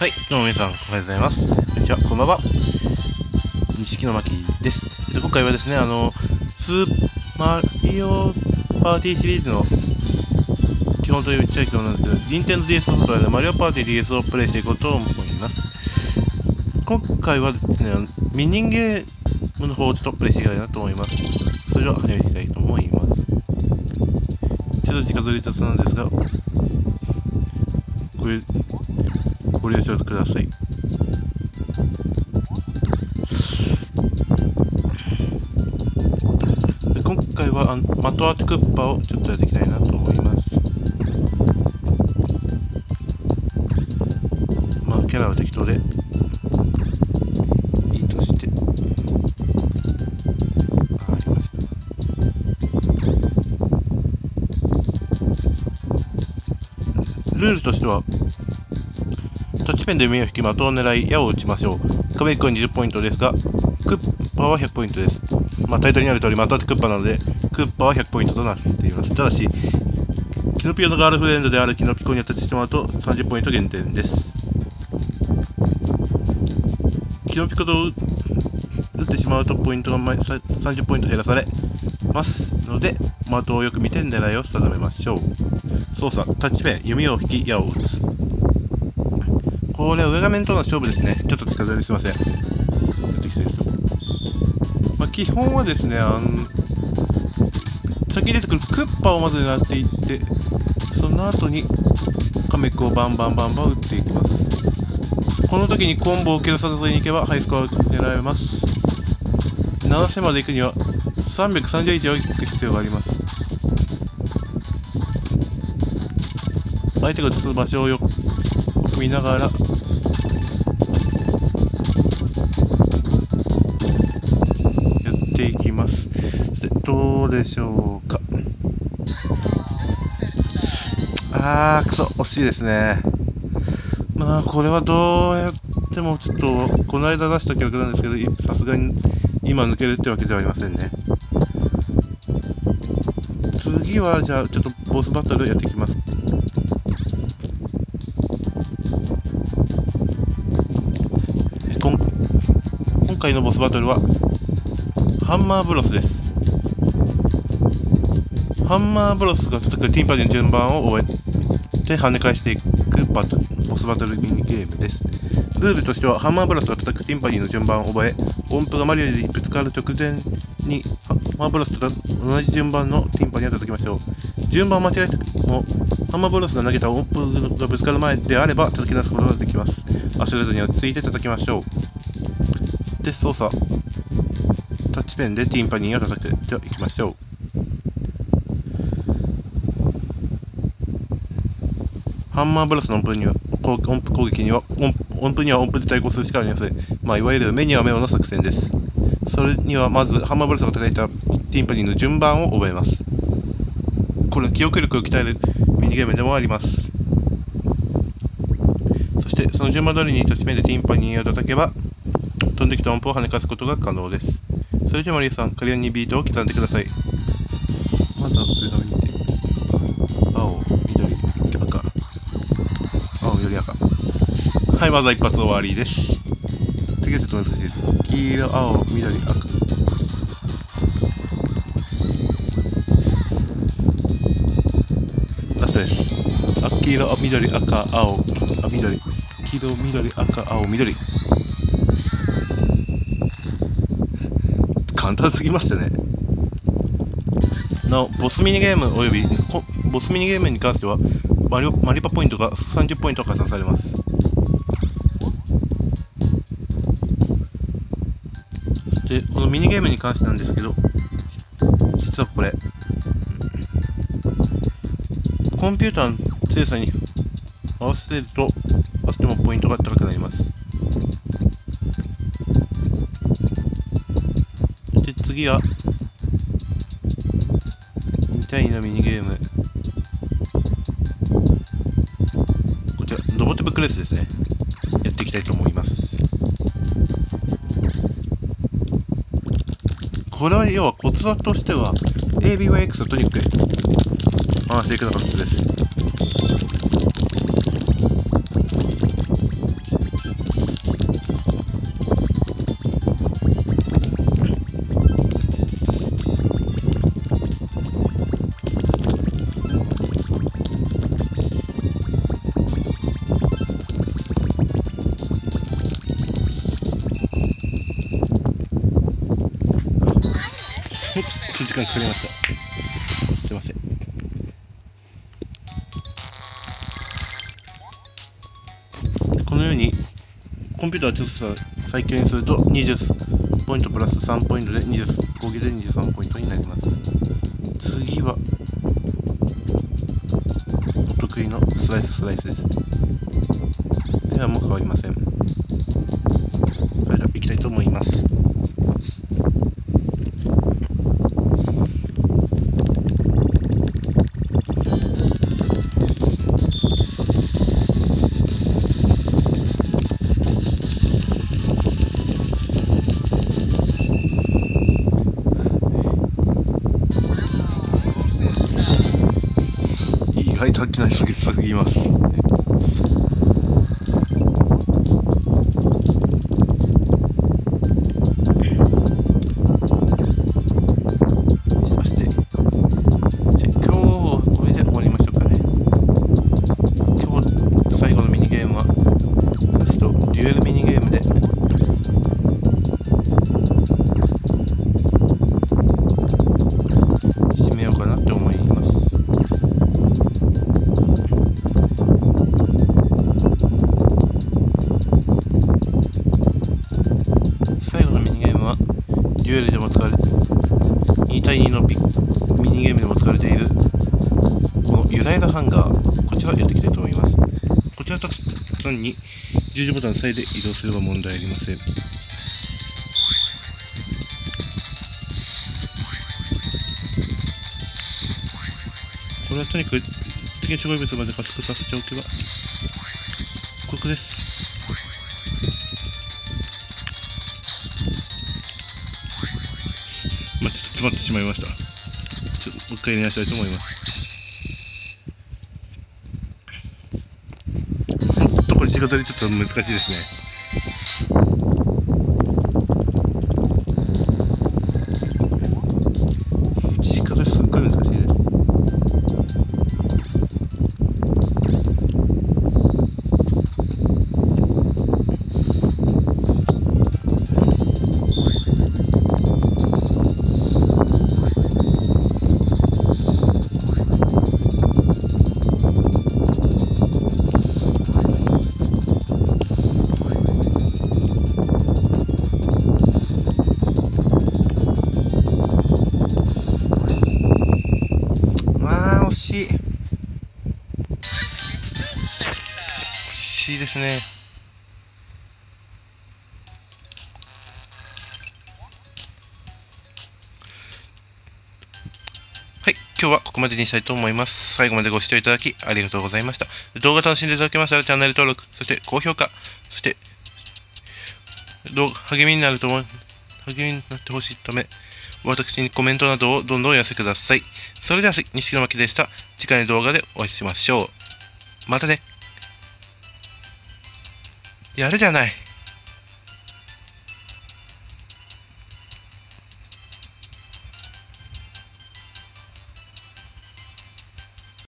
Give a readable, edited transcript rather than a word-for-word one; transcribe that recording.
はい、どうも皆さん、おはようございます。こんにちは、こんばんは。錦の巻です。今回はですね、スーパーマリオパーティーシリーズの基本と言っちゃい基本なんですけど、Nintendo DS ソフトウェアでマリオパーティー DS をプレイしていこうと思います。今回はですね、ミニゲームの方をちょっとプレイしていきたいなと思います。それでは始めていきたいと思います。ちょっと時間ずれつつなんですが、ご了承ください。今回は的当てクッパをちょっとやっていきたいなと思います。まあキャラは適当でいいとして、ありました。ルールとしては、タッチペンで弓を引き的を狙い矢を撃ちましょう。カメイクは20ポイントですが、クッパは100ポイントです。まあタイトルにある通り的当てクッパなので、クッパは100ポイントとなっています。ただし、キノピオのガールフレンドであるキノピコにアタッチしてもらうと30ポイント減点です。キノピコと打ってしまうとポイントが30ポイント減らされますので、的をよく見て狙いを定めましょう。操作、タッチペン、弓を引き、矢を撃つ。これは上画面との勝負ですね。ちょっと近づいてすいません。まあ、基本はですね、先に出てくるクッパをまず狙っていって、その後にカメックをバンバン打っていきます。この時にコンボを受け出さずに行けばハイスコアを狙えます。7000まで行くには330以上行く必要があります。相手が打つ場所をよく見ながらやっていきます。で、どうでしょうか。くそ、惜しいですね。まあ、これはどうやってもちょっと、この間出した記録なんですけど、さすがに今抜けるってわけではありませんね。次は、じゃあ、ちょっとボスバトルやっていきます。今回のボスバトルは、ハンマーブロスです。ハンマーブロスが叩くティンパニーの順番を終えて跳ね返していくボスバトルミニゲームです。ルールとしては、ハンマーブロスが叩くティンパニーの順番を覚え、音符がマリオにぶつかる直前にハンマーブロスと同じ順番のティンパニーを叩きましょう。順番を間違えても、ハンマーブロスが投げた音符がぶつかる前であれば叩き出すことができます。焦らずに落ち着いて叩きましょう。で、操作。タッチペンでティンパニーを叩く。では、行きましょう。ハンマーブロスの音符攻撃には音符には音符で対抗するしかありません。まあ、いわゆる目には目をの作戦です。それにはまず、ハンマーブロスが叩いたティンパニーの順番を覚えます。これは記憶力を鍛えるミニゲームでもあります。そして、その順番通りにタッチペンでティンパニーを叩けば、飛んできた音符を跳ね返すことが可能です。それではマリオさん、カリオンにビートを刻んでください。まずは上側に見て、青、緑、赤。青、緑、赤。はい、まずは一発終わりです。次はちょっと難しいです。黄色、青、緑、赤。ラストです。黄色、緑、赤、青、緑。黄色、緑、赤、青、緑。簡単すぎましたね。なお、ボスミニゲームおよびボスミニゲームに関してはマリパポイントが30ポイント加算されます。で、このミニゲームに関してなんですけど、実はこれコンピューターの強さに合わせてもポイントが高くなります。で、次は第2のミニゲーム、こちらロボットブックレースですね。やっていきたいと思います。これは要はコツとしては ABYX をとにかく回していくのがコツです。 時間かかりました。すいません。このようにコンピューター調査再建すると20ポイントプラス3ポイントで合計で23ポイントになります。次はお得意のスライスです。ではもう変わりません。それでは行きたいと思います。意外と飽きないすぎます。デュエルでも使われ2対2のミニゲームでも使われているこのユダヤハンガー、こちらをやっていきたいと思います。こちらと単に十字ボタンさえで移動すれば問題ありません。これはとにかく次の障害物まで加速させておけばここです。ちょっと詰まってしまいました。もう一回やり直したいと思います。ほんとこれ地形でちょっと難しいですね。地形ですっごい難しいです。惜しいですね。はい、今日はここまでにしたいと思います。最後までご視聴いただきありがとうございました。動画楽しんでいただけましたらチャンネル登録、そして高評価、そして励みになってほしいため、私にコメントなどをどんどんお寄せください。それでは、錦野真希でした。次回の動画でお会いしましょう。またね。やるじゃない。